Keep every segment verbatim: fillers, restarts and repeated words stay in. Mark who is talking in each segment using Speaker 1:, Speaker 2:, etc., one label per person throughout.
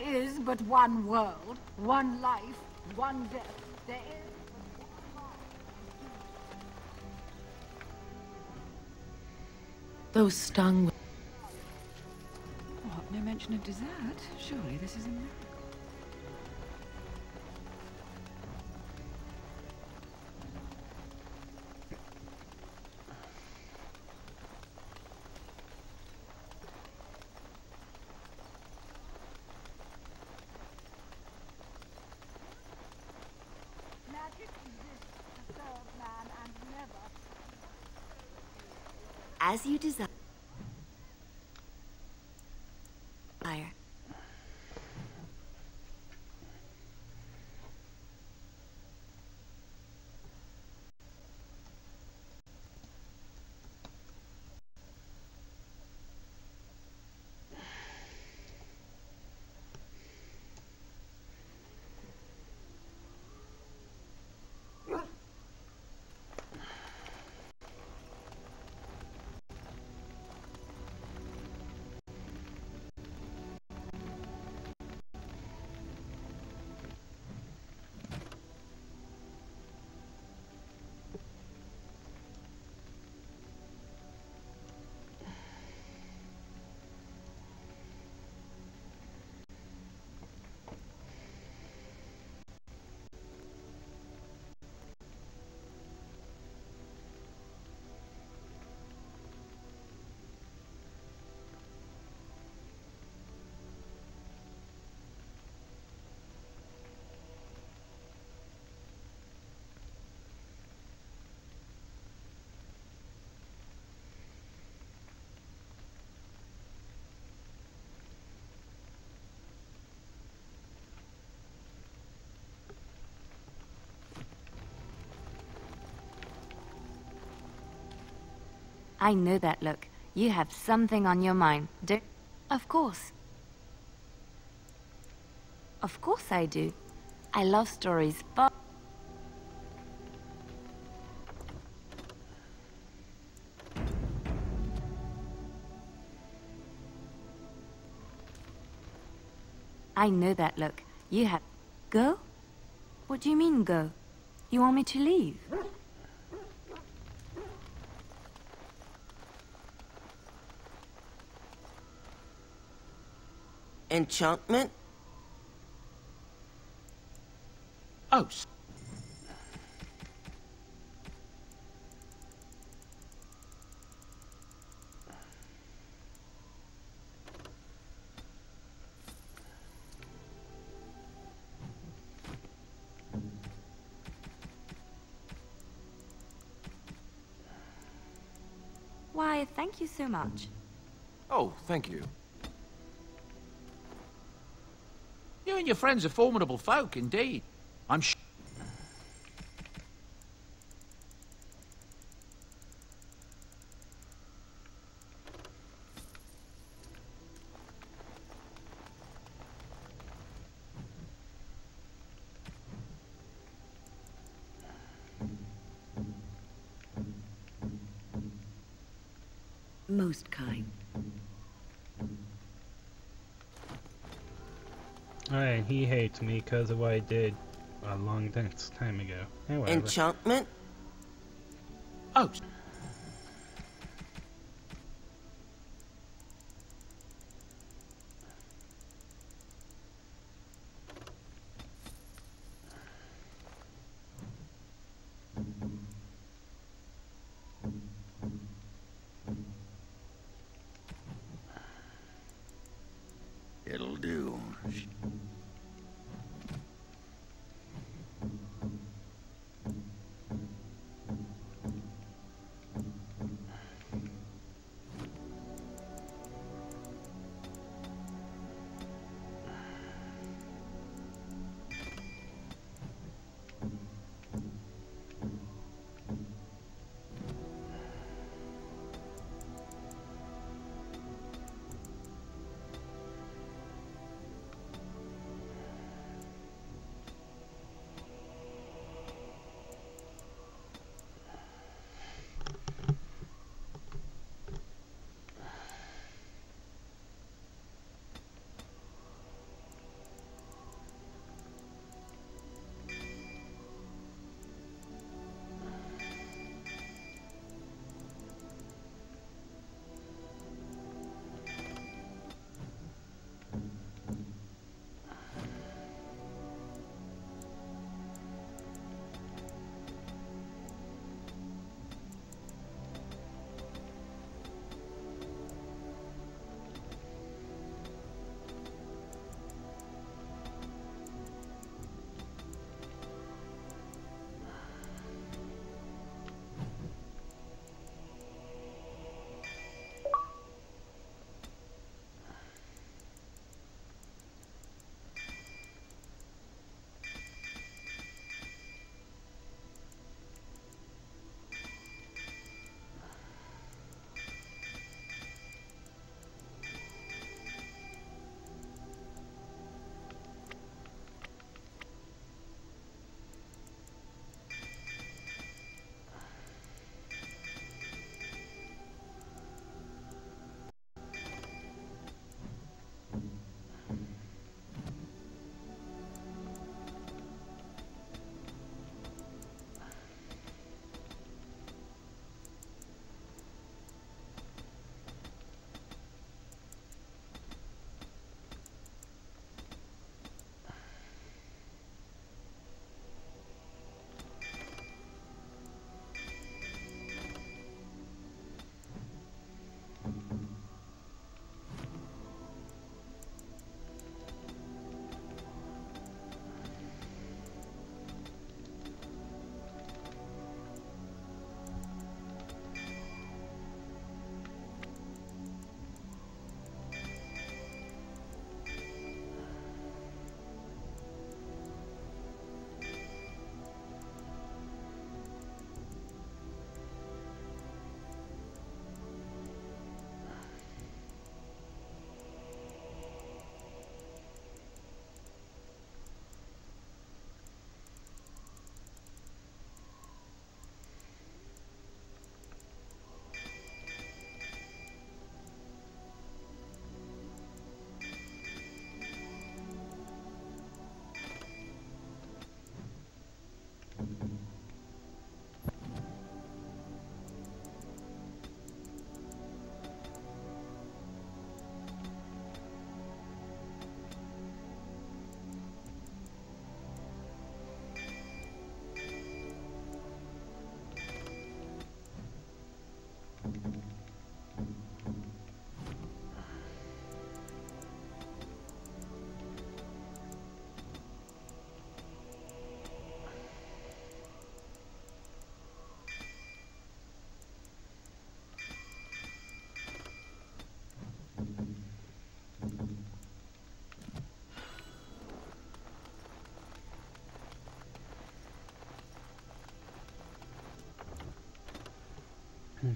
Speaker 1: is but one world, one life, one death. There is but one
Speaker 2: Those stung.
Speaker 3: What? No mention of dessert? Surely this is a miracle.
Speaker 1: magic exists to serve man and never.
Speaker 4: As you desire. I know that look. You have something on your mind. Do Of course. Of course I do. I love stories, but... I know that look. You have... Go? What do you mean, go? You want me to leave?
Speaker 5: Enchantment?
Speaker 6: Oh.
Speaker 4: Why, thank you so much.
Speaker 6: Oh, thank you. You and your friends are formidable folk, indeed. I'm sure.
Speaker 2: Most kind.
Speaker 7: Alright, he hates me because of what I did a long time ago. Anyway.
Speaker 5: Enchantment?
Speaker 6: Oh.
Speaker 8: It'll do.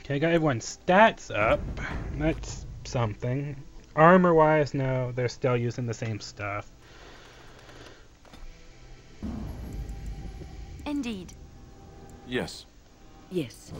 Speaker 7: Okay, got everyone's stats up. That's something. Armor-wise, no, they're still using the same stuff.
Speaker 4: Indeed.
Speaker 9: Yes.
Speaker 2: Yes.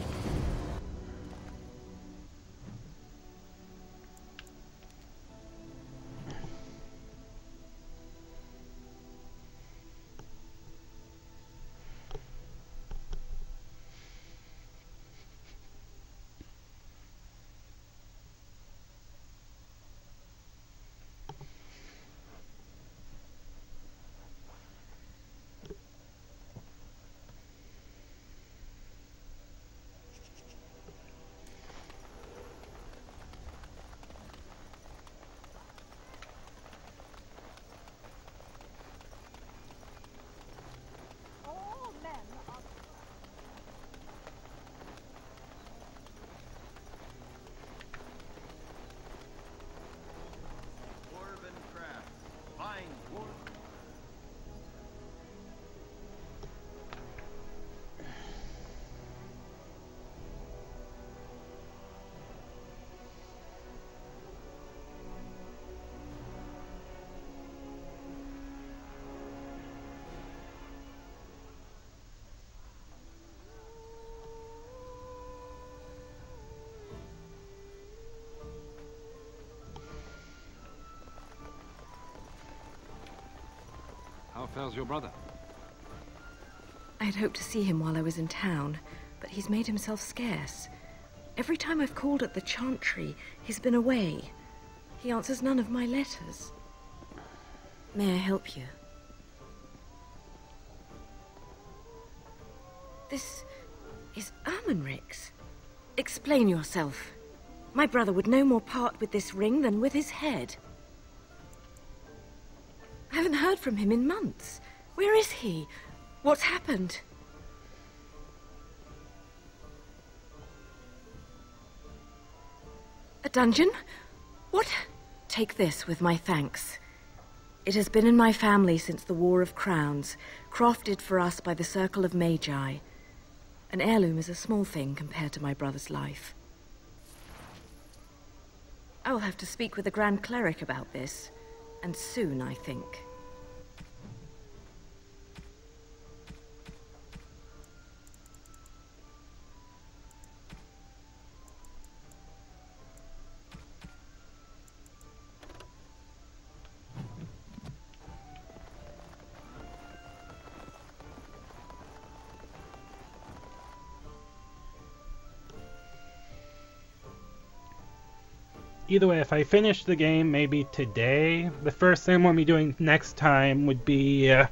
Speaker 1: All men are
Speaker 8: Dwarven craft. Fine dwarf.
Speaker 9: How fares your brother?
Speaker 2: I'd hoped to see him while I was in town, but he's made himself scarce. Every time I've called at the Chantry, he's been away. He answers none of my letters. May I help you? This is Ermenric's. Explain yourself. My brother would no more part with this ring than with his head. I haven't heard from him in months. Where is he? What's happened? A dungeon? What? Take this with my thanks. It has been in my family since the War of Crowns, crafted for us by the Circle of Magi. An heirloom is a small thing compared to my brother's life. I will have to speak with the Grand Cleric about this. And soon, I think.
Speaker 7: Either way, if I finish the game maybe today, the first thing we'll be doing next time would be uh,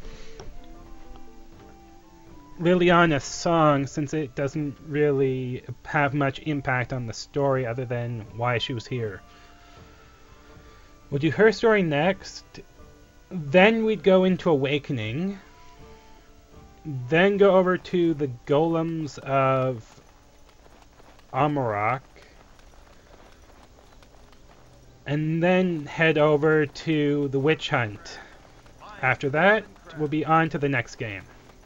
Speaker 7: Liliana's song, since it doesn't really have much impact on the story other than why she was here. We'll do her story next, then we'd go into Awakening, then go over to the Golems of Amarok, and then head over to the Witch Hunt. After that, we'll be on to the next game.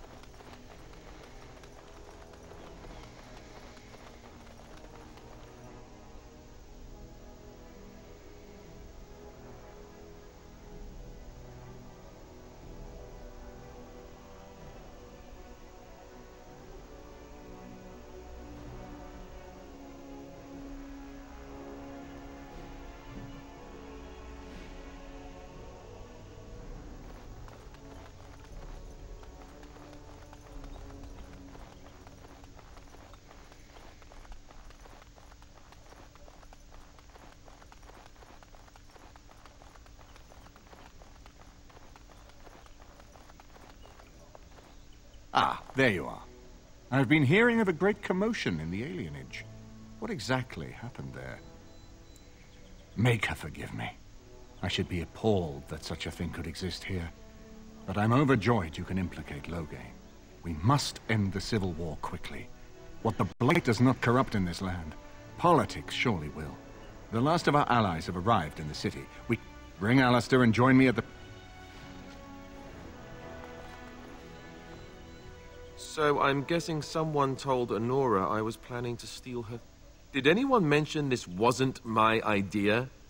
Speaker 9: Ah, there you are. I've been hearing of a great commotion in the alienage. What exactly happened there? Make her forgive me. I should be appalled that such a thing could exist here. But I'm overjoyed you can implicate Loghain. We must end the civil war quickly. What the Blight does not corrupt in this land, politics surely will. The last of our allies have arrived in the city. We bring Alistair and join me at the...
Speaker 10: So I'm guessing someone told Honora I was planning to steal her... Did anyone mention this wasn't my idea?